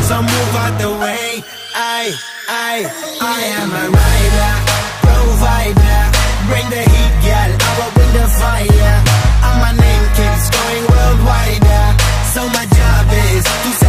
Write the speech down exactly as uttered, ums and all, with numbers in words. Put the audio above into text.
so move out the way. I, I, I am a rider, provider. Bring the heat, girl, I will bring the fire.